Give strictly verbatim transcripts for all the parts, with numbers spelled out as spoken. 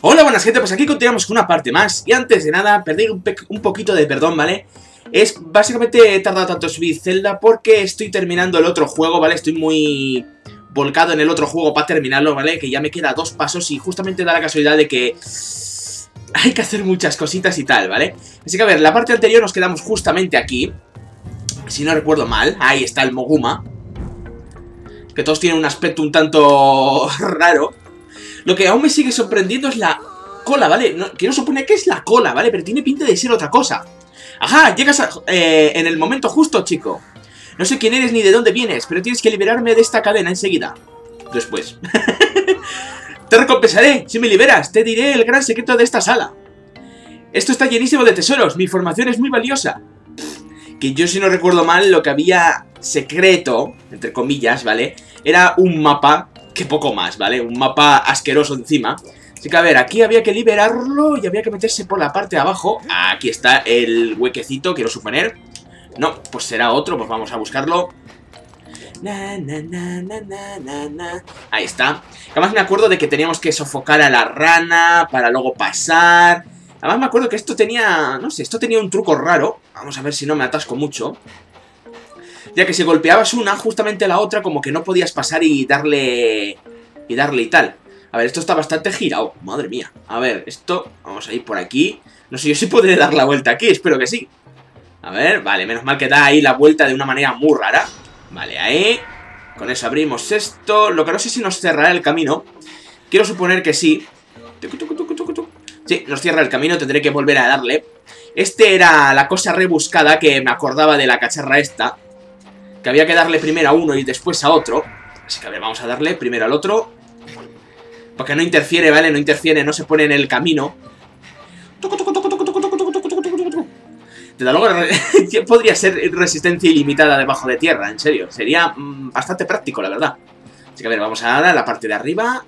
Hola, buenas gente, pues aquí continuamos con una parte más. Y antes de nada, pedir un, un poquito de perdón, ¿vale? Es básicamente he tardado tanto en subir Zelda porque estoy terminando el otro juego, ¿vale? Estoy muy volcado en el otro juego para terminarlo, ¿vale? Que ya me queda dos pasos y justamente da la casualidad de que hay que hacer muchas cositas y tal, ¿vale? Así que a ver, la parte anterior nos quedamos justamente aquí. Si no recuerdo mal, ahí está el Moguma. Que todos tienen un aspecto un tanto raro. Lo que aún me sigue sorprendiendo es la cola, ¿vale? No, que no supone que es la cola, ¿vale? Pero tiene pinta de ser otra cosa. Ajá, llegas a, eh, en el momento justo, chico. No sé quién eres ni de dónde vienes, pero tienes que liberarme de esta cadena enseguida. Después. Te recompensaré, si me liberas, te diré el gran secreto de esta sala. Esto está llenísimo de tesoros, mi información es muy valiosa. Que yo, si no recuerdo mal, lo que había secreto, entre comillas, ¿vale? Era un mapa, que poco más, ¿vale? Un mapa asqueroso encima. Así que a ver, aquí había que liberarlo y había que meterse por la parte de abajo. Aquí está el huequecito, quiero suponer. No, pues será otro, pues vamos a buscarlo. Na, na, na, na, na, na, na. Ahí está. Además me acuerdo de que teníamos que sofocar a la rana para luego pasar. Además me acuerdo que esto tenía, no sé, esto tenía un truco raro. Vamos a ver si no me atasco mucho. Ya que si golpeabas una, justamente la otra como que no podías pasar y darle... Y darle y tal. A ver, esto está bastante girado. Madre mía. A ver, esto... Vamos a ir por aquí. No sé yo si podré dar la vuelta aquí, espero que sí. A ver, vale, menos mal que da ahí la vuelta de una manera muy rara. Vale, ahí. Con eso abrimos esto. Lo que no sé si nos cerrará el camino. Quiero suponer que sí. Sí, nos cierra el camino, tendré que volver a darle. Este era la cosa rebuscada que me acordaba de la cacharra esta. Que había que darle primero a uno y después a otro. Así que a ver, vamos a darle primero al otro. Porque no interfiere, ¿vale? No interfiere, no se pone en el camino. Desde luego, podría ser resistencia ilimitada debajo de tierra, en serio. Sería mmm, bastante práctico, la verdad. Así que a ver, vamos a dar a la parte de arriba.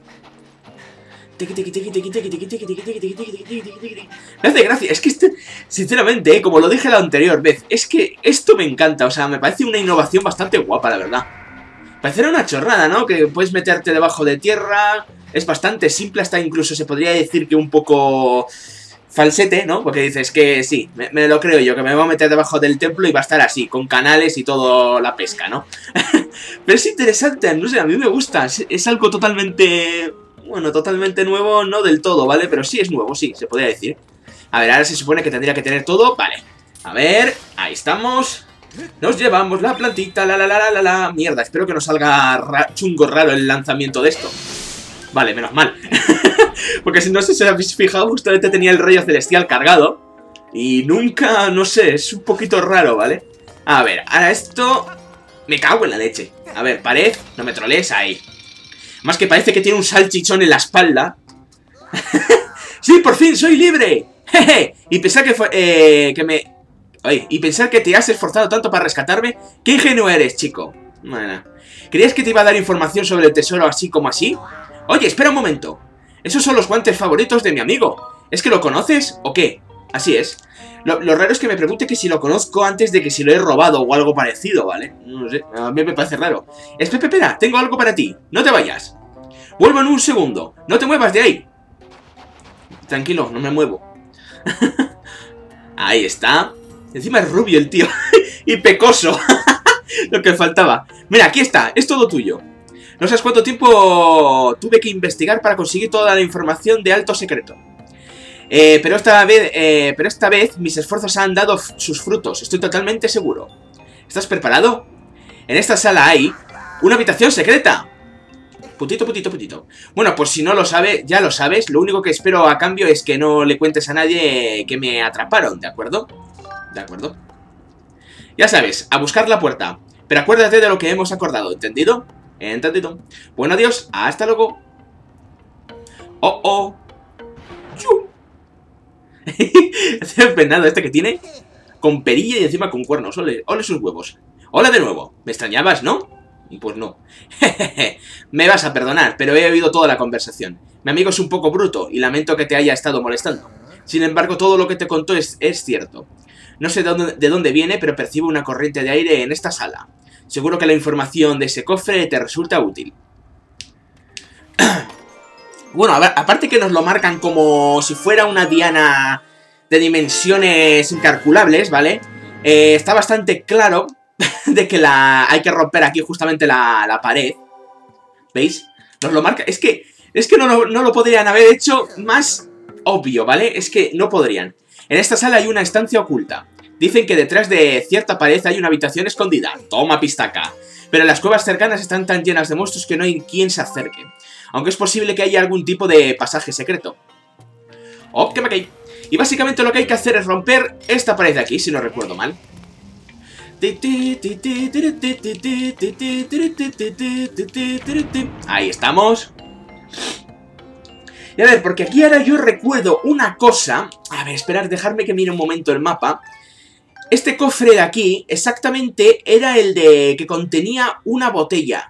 Me hace gracia, es que este, sinceramente, ¿eh? Como lo dije la anterior vez, es que esto me encanta, o sea, me parece una innovación bastante guapa, la verdad. Parecerá una chorrada, ¿no? Que puedes meterte debajo de tierra, es bastante simple, hasta incluso se podría decir que un poco falsete, ¿no? Porque dices que sí, me, me lo creo yo, que me voy a meter debajo del templo y va a estar así, con canales y todo la pesca, ¿no? Pero es interesante, no sé, a mí me gusta, es, es algo totalmente... Bueno, totalmente nuevo, no del todo, ¿vale? Pero sí es nuevo, sí, se podría decir. A ver, ahora se supone que tendría que tener todo. Vale, a ver, ahí estamos. Nos llevamos la plantita, la la la la la la. Mierda, espero que no salga ra chungo raro el lanzamiento de esto. Vale, menos mal. Porque si no sé si os habéis fijado, justamente tenía el rayo celestial cargado. Y nunca, no sé, es un poquito raro, ¿vale? A ver, ahora esto... Me cago en la leche. A ver, pared, no me trolees, ahí. Más que parece que tiene un salchichón en la espalda. ¡Sí, por fin soy libre! ¡Jeje! Y pensar que fue... Eh, que me... Oye, y pensar que te has esforzado tanto para rescatarme. ¡Qué ingenuo eres, chico! Bueno. ¿Creías que te iba a dar información sobre el tesoro así como así? Oye, espera un momento. Esos son los guantes favoritos de mi amigo. ¿Es que lo conoces o qué? Así es. Lo, lo raro es que me pregunte que si lo conozco antes de que si lo he robado o algo parecido, ¿vale? No sé, a mí me parece raro. Espera, espera, tengo algo para ti. No te vayas. Vuelvo en un segundo. No te muevas de ahí. Tranquilo, no me muevo. Ahí está. Encima es rubio el tío. Y pecoso. Lo que faltaba. Mira, aquí está, es todo tuyo. No sabes cuánto tiempo tuve que investigar para conseguir toda la información de alto secreto. Eh, pero esta vez, eh, pero esta vez mis esfuerzos han dado sus frutos, estoy totalmente seguro. ¿Estás preparado? En esta sala hay una habitación secreta. Putito, putito, putito. Bueno, pues si no lo sabes, ya lo sabes. Lo único que espero a cambio es que no le cuentes a nadie que me atraparon, ¿de acuerdo? De acuerdo. Ya sabes, a buscar la puerta. Pero acuérdate de lo que hemos acordado, ¿entendido? Entendido. Bueno, adiós, hasta luego. Oh, oh. ¡Yu! Hace penado este que tiene con perilla y encima con cuernos. Ole, ole sus huevos. Hola de nuevo. ¿Me extrañabas, no? Pues no. Me vas a perdonar, pero he oído toda la conversación. Mi amigo es un poco bruto y lamento que te haya estado molestando. Sin embargo, todo lo que te contó es, es cierto. No sé de dónde, de dónde viene, pero percibo una corriente de aire en esta sala. Seguro que la información de ese cofre te resulta útil. Bueno, a ver, aparte que nos lo marcan como si fuera una diana de dimensiones incalculables, ¿vale? Eh, está bastante claro de que la hay que romper aquí justamente la, la pared. ¿Veis? Nos lo marca. Es que, es que no, no, no lo podrían haber hecho más obvio, ¿vale? Es que no podrían. En esta sala hay una estancia oculta. Dicen que detrás de cierta pared hay una habitación escondida. Toma pistaca. Pero las cuevas cercanas están tan llenas de monstruos que no hay quien se acerque. Aunque es posible que haya algún tipo de pasaje secreto. Ok, ok. Y básicamente lo que hay que hacer es romper esta pared de aquí, si no recuerdo mal. Ahí estamos. Y a ver, porque aquí ahora yo recuerdo una cosa. A ver, esperad, dejarme que mire un momento el mapa. Este cofre de aquí, exactamente, era el de que contenía una botella.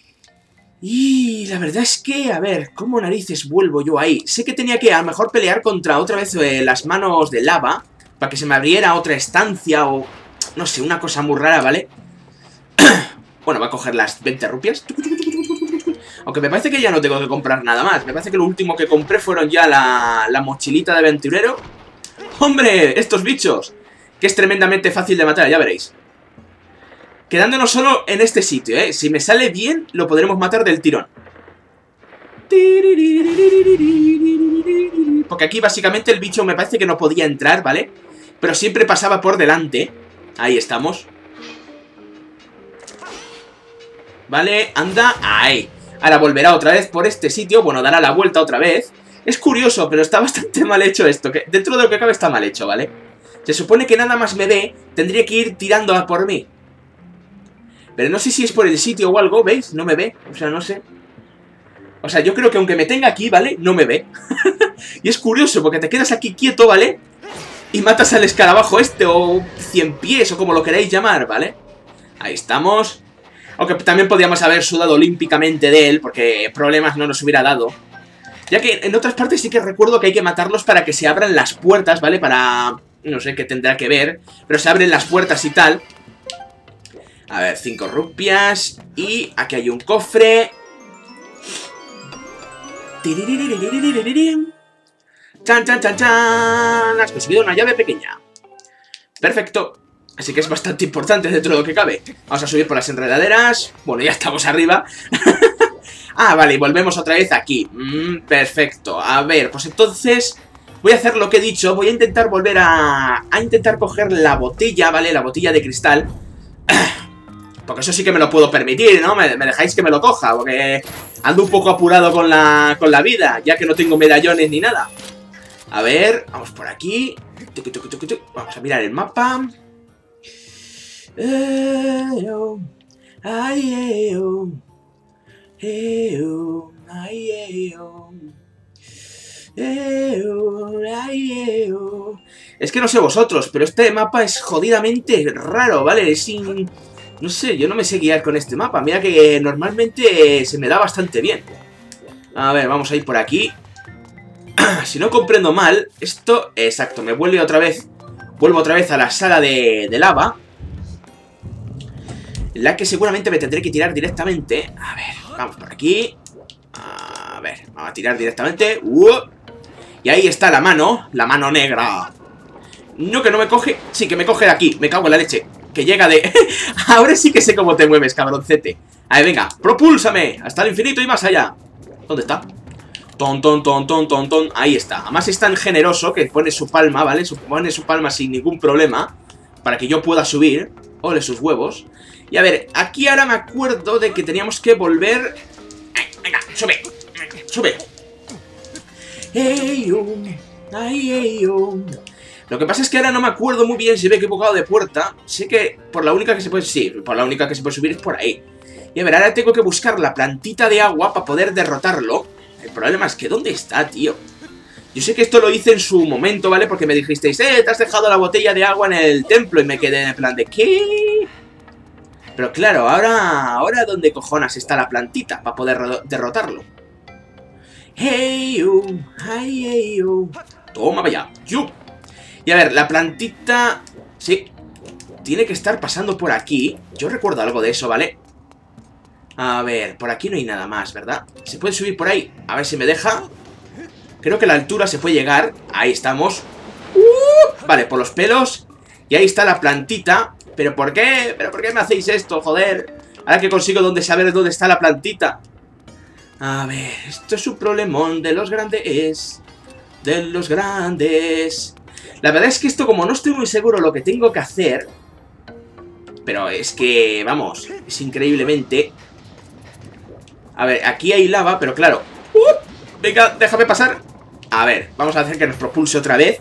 Y la verdad es que, a ver, ¿cómo narices vuelvo yo ahí? Sé que tenía que a lo mejor pelear contra otra vez eh, las manos de lava, para que se me abriera otra estancia o... no sé, una cosa muy rara, ¿vale? Bueno, va a coger las veinte rupias. Aunque me parece que ya no tengo que comprar nada más. Me parece que lo último que compré fueron ya la, la mochilita de aventurero. ¡Hombre! ¡Estos bichos! Que es tremendamente fácil de matar, ya veréis. Quedándonos solo en este sitio, ¿eh? Si me sale bien, lo podremos matar del tirón. Porque aquí básicamente el bicho me parece que no podía entrar, ¿vale? Pero siempre pasaba por delante. Ahí estamos. Vale, anda, ahí. Ahora volverá otra vez por este sitio. Bueno, dará la vuelta otra vez. Es curioso, pero está bastante mal hecho esto, que dentro de lo que cabe está mal hecho, ¿vale? Se supone que nada más me ve, tendría que ir tirando a por mí. Pero no sé si es por el sitio o algo, ¿veis? No me ve, o sea, no sé. O sea, yo creo que aunque me tenga aquí, ¿vale? No me ve. Y es curioso, porque te quedas aquí quieto, ¿vale? Y matas al escarabajo este, o cien pies, o como lo queráis llamar, ¿vale? Ahí estamos. Aunque también podríamos haber sudado olímpicamente de él, porque problemas no nos hubiera dado. Ya que en otras partes sí que recuerdo que hay que matarlos para que se abran las puertas, ¿vale? Para... no sé qué tendrá que ver, pero se abren las puertas y tal. A ver, cinco rupias. Y aquí hay un cofre. ¡Chan, chan, chan, chan! Has conseguido una llave pequeña. Perfecto. Así que es bastante importante dentro de lo que cabe. Vamos a subir por las enredaderas. Bueno, ya estamos arriba. Ah, vale, y volvemos otra vez aquí. Mm, perfecto. A ver, pues entonces... voy a hacer lo que he dicho. Voy a intentar volver a... a intentar coger la botella, ¿vale? La botella de cristal. Porque eso sí que me lo puedo permitir, ¿no? Me, me dejáis que me lo coja, porque ando un poco apurado con la, con la vida, ya que no tengo medallones ni nada. A ver, vamos por aquí. Vamos a mirar el mapa. Es que no sé vosotros, pero este mapa es jodidamente raro, ¿vale? Es sin... no sé, yo no me sé guiar con este mapa. Mira que normalmente se me da bastante bien. A ver, vamos a ir por aquí. Si no comprendo mal, esto... exacto, me vuelve otra vez... vuelvo otra vez a la sala de, de lava. La que seguramente me tendré que tirar directamente. A ver, vamos por aquí. A ver, vamos a tirar directamente. ¡Uh! Y ahí está la mano. La mano negra. No, que no me coge. Sí, que me coge de aquí. Me cago en la leche. Que llega de... ahora sí que sé cómo te mueves, cabroncete. A ver, venga, propúlsame hasta el infinito y más allá. ¿Dónde está? Ton, ton, ton, ton, ton, ton. Ahí está. Además es tan generoso que pone su palma, ¿vale? Pone su palma sin ningún problema para que yo pueda subir. Ole sus huevos. Y a ver, aquí ahora me acuerdo de que teníamos que volver... venga, sube. Sube. Hey, um, ay, hey, um. Lo que pasa es que ahora no me acuerdo muy bien si me he equivocado de puerta. Sé que por la única que se puede... sí, por la única que se puede subir es por ahí. Y a ver, ahora tengo que buscar la plantita de agua para poder derrotarlo. El problema es que ¿dónde está, tío? Yo sé que esto lo hice en su momento, ¿vale? Porque me dijisteis, eh, te has dejado la botella de agua en el templo. Y me quedé en el plan de, ¿qué? Pero claro, ahora... ahora ¿dónde cojonas está la plantita para poder derrotarlo? Hey, um, ay, hey, um. Toma para allá. ¡Yup! Y a ver, la plantita... sí, tiene que estar pasando por aquí. Yo recuerdo algo de eso, ¿vale? A ver, por aquí no hay nada más, ¿verdad? ¿Se puede subir por ahí? A ver si me deja. Creo que la altura se puede llegar. Ahí estamos. Uh, vale, por los pelos. Y ahí está la plantita. ¿Pero por qué? ¿Pero por qué me hacéis esto, joder? Ahora que consigo dónde saber dónde está la plantita. A ver, esto es un problemón de los grandes. De los grandes. La verdad es que esto, como no estoy muy seguro lo que tengo que hacer... Pero es que, vamos, es increíblemente... A ver, aquí hay lava, pero claro... Uh, venga, déjame pasar. A ver, vamos a hacer que nos propulse otra vez.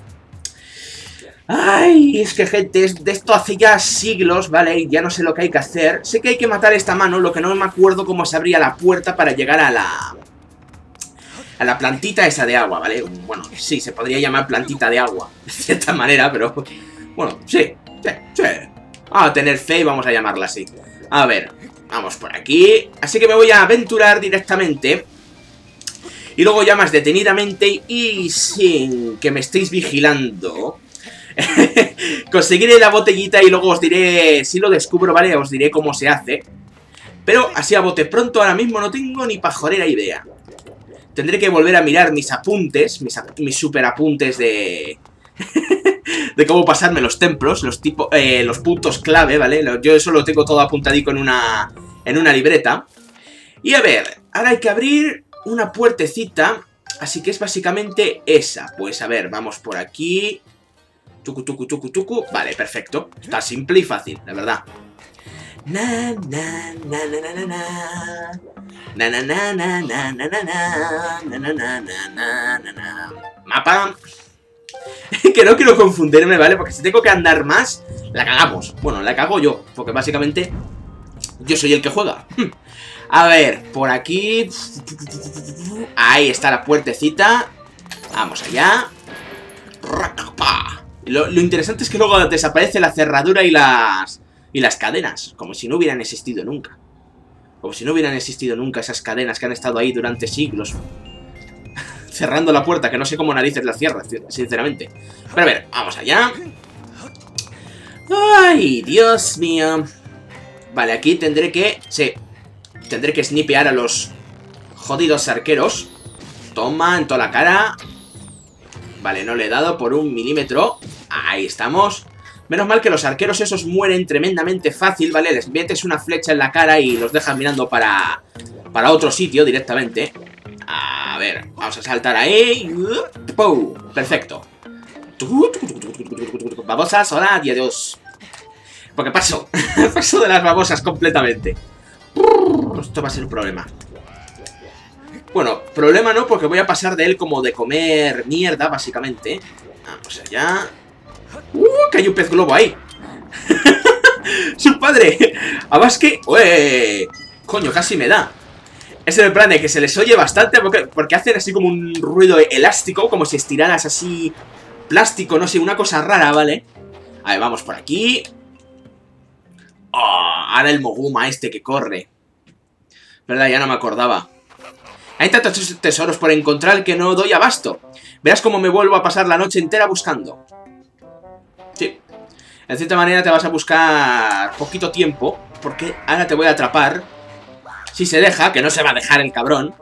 Ay, es que gente, de esto hace ya siglos, ¿vale? Ya no sé lo que hay que hacer. Sé que hay que matar esta mano, lo que no me acuerdo cómo se abría la puerta para llegar a la... A la plantita esa de agua, ¿vale? Bueno, sí, se podría llamar plantita de agua, de cierta manera, pero... Bueno, sí, sí, sí. Vamos a tener fe y vamos a llamarla así. A ver, vamos por aquí. Así que me voy a aventurar directamente. Y luego ya más detenidamente y sin que me estéis vigilando... Conseguiré la botellita y luego os diré, si lo descubro, ¿vale? Os diré cómo se hace. Pero así a bote pronto ahora mismo no tengo ni pajorera idea. Tendré que volver a mirar mis apuntes, mis, mis super apuntes de... de cómo pasarme los templos, los, tipo, eh, los puntos clave, ¿vale? Yo eso lo tengo todo apuntadico en una, en una libreta. Y a ver, ahora hay que abrir una puertecita, así que es básicamente esa. Pues a ver, vamos por aquí... Tucu, tucu, tucu, tucu. Vale, perfecto. Está simple y fácil, la verdad. Na, na, na, na, na, na, na. Na, na, na, na, na, na, na, na, na, na, na, na, na, na. Mapa. Que no quiero confundirme, ¿vale? Porque si tengo que andar más, la cagamos. Bueno, la cago yo, porque básicamente yo soy el que juega. A ver, por aquí. Ahí está la puertecita. Vamos allá. Lo, lo interesante es que luego desaparece la cerradura y las y las cadenas, como si no hubieran existido nunca. Como si no hubieran existido nunca esas cadenas que han estado ahí durante siglos. Cerrando la puerta, que no sé cómo narices la cierra, sinceramente. Pero a ver, vamos allá. Ay, Dios mío. Vale, aquí tendré que... Sí, tendré que snipear a los jodidos arqueros. Toma, en toda la cara. Vale, no le he dado por un milímetro. Ahí estamos. Menos mal que los arqueros esos mueren tremendamente fácil, ¿vale? Les metes una flecha en la cara y los dejas mirando para, para otro sitio directamente. A ver, vamos a saltar ahí. ¡Pum! Perfecto. Babosas, hola, y adiós. Porque paso. Paso de las babosas completamente. Esto va a ser un problema. Bueno, problema no, porque voy a pasar de él como de comer mierda, básicamente. Vamos allá. ¡Uh! Que hay un pez globo ahí. ¡Su padre! Además que... ¡Ué! Coño, casi me da. Es el plan de que se les oye bastante porque, porque hacen así como un ruido elástico, como si estiraras así plástico, no sé, una cosa rara, ¿vale? A ver, vamos por aquí. Oh, ahora el Moguma este que corre. ¿Verdad? Ya no me acordaba. Hay tantos tesoros por encontrar que no doy abasto. Verás cómo me vuelvo a pasar la noche entera buscando. Sí. En cierta manera te vas a buscar poquito tiempo, porque ahora te voy a atrapar. Si se deja, que no se va a dejar el cabrón.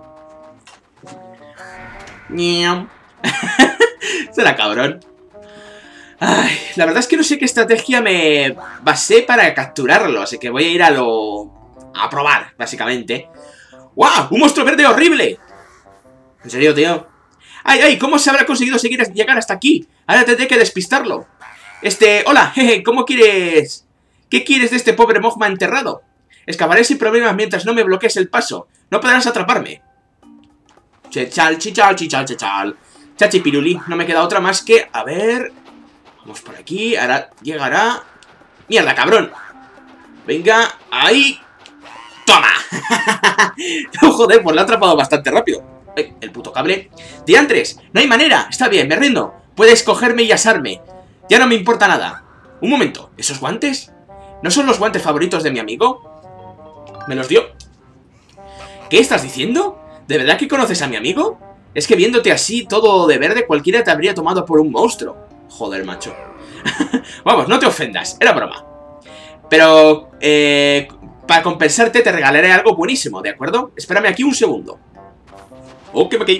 Será cabrón. Ay, la verdad es que no sé qué estrategia me basé para capturarlo, así que voy a ir a lo... a probar, básicamente. ¡Guau! ¡Un monstruo verde horrible! ¿En serio, tío? ¡Ay, ay! ¿Cómo se habrá conseguido seguir llegar hasta aquí? Ahora tendré que despistarlo. Este... ¡Hola! Jeje, ¿cómo quieres...? ¿Qué quieres de este pobre Mogma enterrado? Escaparé sin problemas mientras no me bloquees el paso. No podrás atraparme. Chechal, chichal, chichal, chechal. Chachi piruli. No me queda otra más que... A ver... Vamos por aquí. Ahora llegará... ¡Mierda, cabrón! Venga, ahí... ¡Toma! Joder, pues lo ha atrapado bastante rápido. Ay, el puto cable. ¡Diantres! ¡No hay manera! Está bien, me rindo. Puedes cogerme y asarme. Ya no me importa nada. Un momento, ¿esos guantes? ¿No son los guantes favoritos de mi amigo? ¿Me los dio? ¿Qué estás diciendo? ¿De verdad que conoces a mi amigo? Es que viéndote así, todo de verde, cualquiera te habría tomado por un monstruo. Joder, macho. Vamos, no te ofendas, era broma. Pero, eh... para compensarte te regalaré algo buenísimo, ¿de acuerdo? Espérame aquí un segundo. Ok, ok.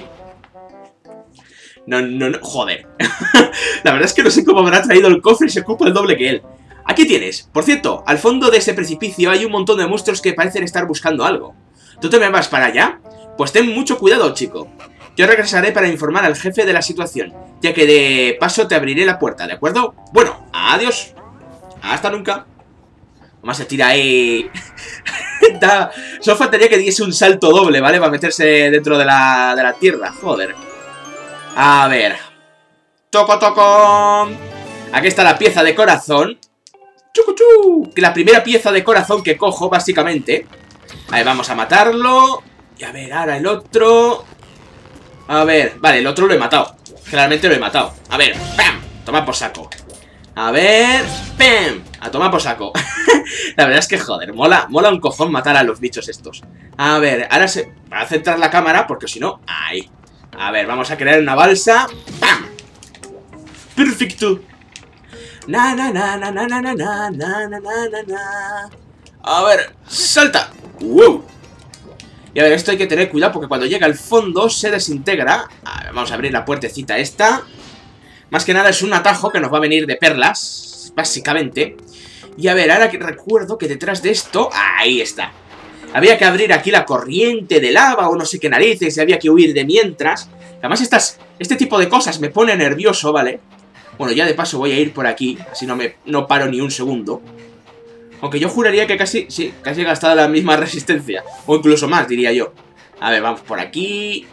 No, no, no, joder. La verdad es que no sé cómo habrá traído el cofre y se ocupa el doble que él. Aquí tienes. Por cierto, al fondo de ese precipicio hay un montón de monstruos que parecen estar buscando algo. ¿Tú te me vas para allá? Pues ten mucho cuidado, chico. Yo regresaré para informar al jefe de la situación, ya que de paso te abriré la puerta, ¿de acuerdo? Bueno, adiós. Hasta nunca. Además se tira ahí... da... Solo faltaría que diese un salto doble, ¿vale? Para meterse dentro de la, de la tierra. Joder. A ver. Toco, toco. Aquí está la pieza de corazón. Chucuchú. Que la primera pieza de corazón que cojo, básicamente. Ahí vamos a matarlo. Y a ver, ahora el otro. A ver, vale, el otro lo he matado. Claramente lo he matado. A ver, ¡pam! Toma por saco. A ver, ¡pam! A tomar por saco. La verdad es que, joder, mola, mola un cojón matar a los bichos estos. A ver, ahora se va a centrar la cámara, porque si no, ahí. A ver, vamos a crear una balsa. ¡Pam! Perfecto. Na na na na na na na na na na na na. A ver, salta. ¡Wow! Y a ver, esto hay que tener cuidado porque cuando llega al fondo se desintegra. A ver, vamos a abrir la puertecita esta. Más que nada es un atajo que nos va a venir de perlas, básicamente. Y a ver, ahora que recuerdo que detrás de esto... Ahí está. Había que abrir aquí la corriente de lava o no sé qué narices y había que huir de mientras. Además estas, este tipo de cosas me pone nervioso, ¿vale? Bueno, ya de paso voy a ir por aquí, así no me no paro ni un segundo. Aunque yo juraría que casi, sí, casi he gastado la misma resistencia. O incluso más, diría yo. A ver, vamos por aquí.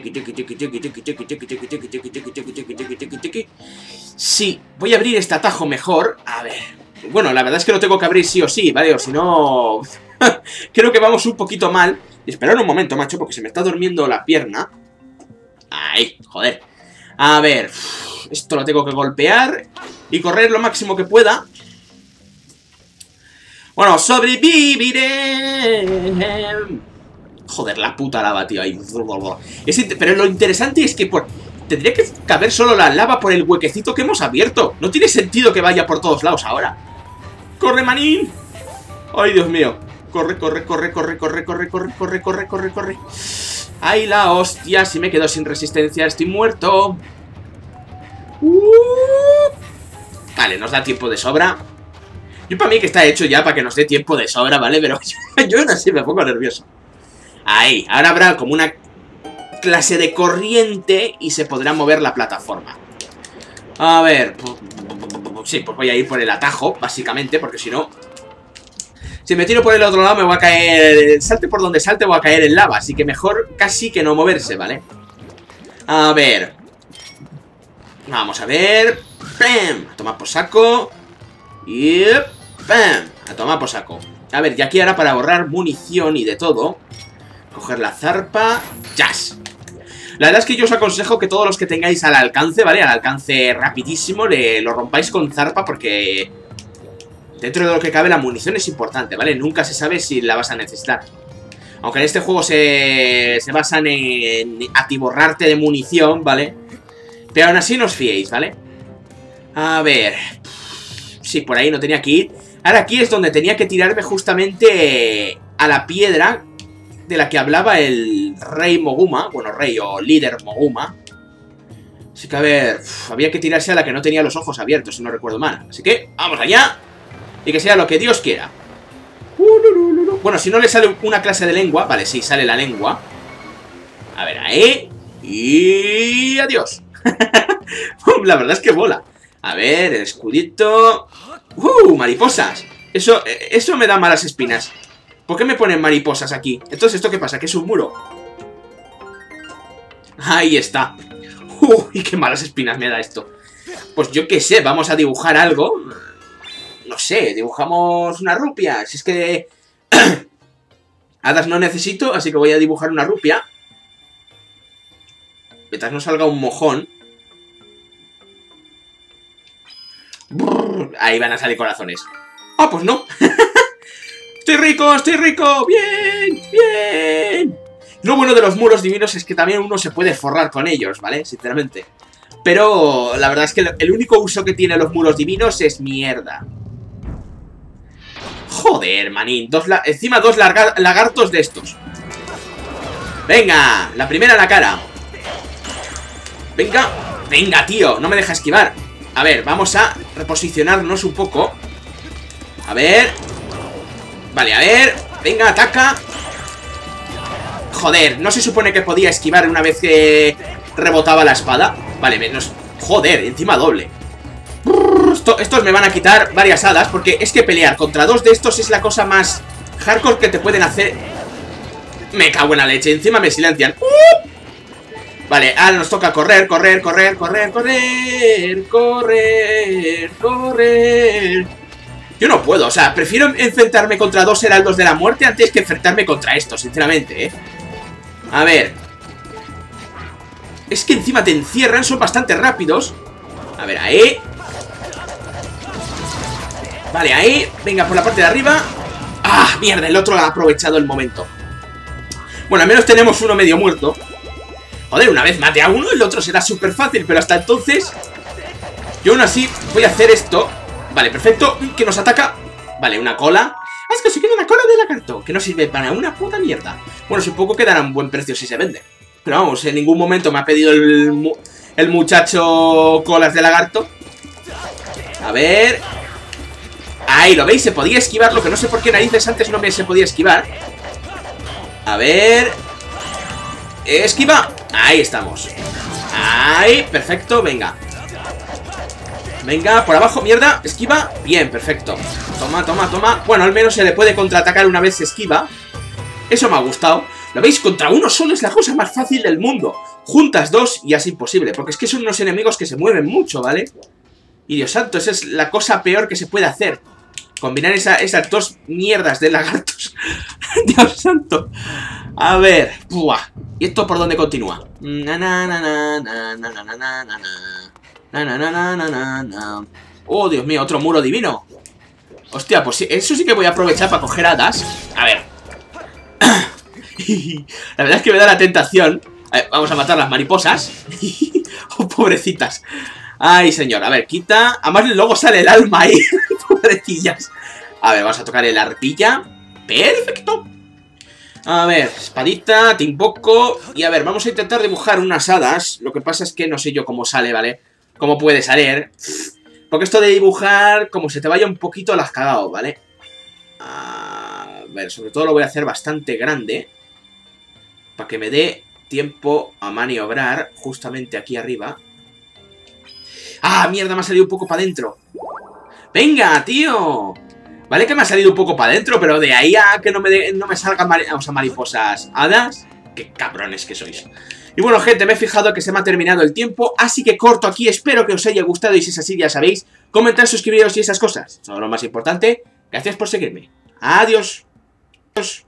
Sí, voy a abrir este atajo mejor. A ver. Bueno, la verdad es que lo tengo que abrir sí o sí, ¿vale? O si no... Creo que vamos un poquito mal. Esperad un momento, macho, porque se me está durmiendo la pierna. Ahí, joder. A ver. Esto lo tengo que golpear y correr lo máximo que pueda. Bueno, sobreviviré. Joder, la puta lava, tío. Ahí. Pero lo interesante es que por... tendría que caber solo la lava por el huequecito que hemos abierto. No tiene sentido que vaya por todos lados ahora. ¡Corre, manín! ¡Ay, Dios mío! Corre, corre, corre, corre, corre, corre, corre, corre, corre, corre, corre. ¡Ay, la hostia! Si me quedo sin resistencia, estoy muerto. Uh. Vale, nos da tiempo de sobra. Yo para mí que está hecho ya para que nos dé tiempo de sobra, ¿vale? Pero yo no sé, me pongo nervioso. Ahí, ahora habrá como una clase de corriente y se podrá mover la plataforma. A ver, sí, pues voy a ir por el atajo, básicamente, porque si no... Si me tiro por el otro lado me voy a caer... Salte por donde salte voy a caer en lava, así que mejor casi que no moverse, ¿vale? A ver... Vamos a ver... ¡Pam! A tomar por saco... Y... ¡Pam! A tomar por saco. A ver, y aquí ahora para ahorrar munición y de todo... Coger la zarpa... ¡Jazz! La verdad es que yo os aconsejo que todos los que tengáis al alcance, ¿vale? Al alcance rapidísimo, le, lo rompáis con zarpa porque... Dentro de lo que cabe la munición es importante, ¿vale? Nunca se sabe si la vas a necesitar. Aunque en este juego se, se basan en atiborrarte de munición, ¿vale? Pero aún así no os fiéis, ¿vale? A ver... Sí, por ahí no tenía que ir. Ahora aquí es donde tenía que tirarme justamente a la piedra de la que hablaba el rey Moguma. Bueno, rey o líder Moguma. Así que a ver... Uf, había que tirarse a la que no tenía los ojos abiertos, si no recuerdo mal. Así que, vamos allá. Y que sea lo que Dios quiera. Bueno, si no le sale una clase de lengua... Vale, sí, sale la lengua. A ver, ahí. Y... adiós. La verdad es que mola. A ver, el escudito... ¡Uh! Mariposas. Eso, eso me da malas espinas. ¿Por qué me ponen mariposas aquí? Entonces, ¿esto qué pasa? ¿Que es un muro? Ahí está. ¡Uy! ¡Qué malas espinas me da esto! Pues yo qué sé, vamos a dibujar algo. No sé, dibujamos una rupia. Si es que... hadas no necesito, así que voy a dibujar una rupia. Mientras no salga un mojón. Brrr, ahí van a salir corazones. Ah, pues no. ¡Estoy rico! ¡Estoy rico! ¡Bien! ¡Bien! Lo bueno de los muros divinos es que también uno se puede forrar con ellos, ¿vale? Sinceramente. Pero la verdad es que el único uso que tienen los muros divinos es mierda. Joder, manín. Dos la... Encima dos lagartos de estos. Venga, la primera a la cara. Venga, venga, tío, no me deja esquivar. A ver, vamos a reposicionarnos un poco. A ver. Vale, a ver. Venga, ataca. Joder, no se supone que podía esquivar una vez que rebotaba la espada. Vale, menos. Joder, encima doble. Esto, Estos me van a quitar varias hadas, porque es que pelear contra dos de estos es la cosa más hardcore que te pueden hacer. Me cago en la leche, encima me silencian. ¡Uh! Vale, ahora nos toca correr, correr, correr, correr, correr, correr, correr. Yo no puedo, o sea, prefiero enfrentarme contra dos heraldos de la muerte antes que enfrentarme contra estos, sinceramente, ¿eh? A ver. Es que encima te encierran, son bastante rápidos. A ver, ahí. Vale, ahí. Venga, por la parte de arriba. ¡Ah, mierda! El otro ha aprovechado el momento. Bueno, al menos tenemos uno medio muerto. Joder, una vez mate a uno, el otro será súper fácil. Pero hasta entonces, yo aún así voy a hacer esto. Vale, perfecto, que nos ataca. Vale, una cola. Ah, es que se queda una cola de lagarto, que no sirve para una puta mierda. Bueno, supongo que darán buen precio si se vende. Pero vamos, en ningún momento me ha pedido el, mu el muchacho colas de lagarto. A ver. Ahí, ¿lo veis? Se podía esquivar, lo que no sé por qué narices antes no me se podía esquivar. A ver. Esquiva. Ahí estamos. Ahí, perfecto, venga. Venga, por abajo, mierda, esquiva. Bien, perfecto. Toma, toma, toma. Bueno, al menos se le puede contraatacar una vez se esquiva. Eso me ha gustado. ¿Lo veis? Contra uno solo es la cosa más fácil del mundo. Juntas dos y es imposible, porque es que son unos enemigos que se mueven mucho, ¿vale? Y Dios santo, esa es la cosa peor que se puede hacer. Combinar esa, esas dos mierdas de lagartos. Dios santo. A ver. Buah. ¿Y esto por dónde continúa? Na na na na na na na na na na. Na na na na na na na. Oh, Dios mío, otro muro divino. Hostia, pues sí, eso sí que voy a aprovechar para coger hadas. A ver. La verdad es que me da la tentación. A ver, vamos a matar las mariposas. Oh, pobrecitas. Ay, señor, a ver, quita. Además luego sale el alma ahí. Pobrecillas. A ver, vamos a tocar el arpilla. Perfecto. A ver, espadita, te invoco. Y a ver, vamos a intentar dibujar unas hadas. Lo que pasa es que no sé yo cómo sale, ¿vale? Cómo puede salir. Porque esto de dibujar, como se te vaya un poquito, las has cagado, ¿vale? A ver, sobre todo lo voy a hacer bastante grande. Para que me dé tiempo a maniobrar justamente aquí arriba. ¡Ah, mierda! Me ha salido un poco para adentro. ¡Venga, tío! Vale que me ha salido un poco para adentro, pero de ahí a que no me, de, no me salgan mari o sea, mariposas hadas. ¡Qué cabrones que sois! Y bueno, gente, me he fijado que se me ha terminado el tiempo, así que corto aquí. Espero que os haya gustado y si es así, ya sabéis, comentar, suscribiros y esas cosas. Eso es lo más importante. Gracias por seguirme. Adiós. Adiós.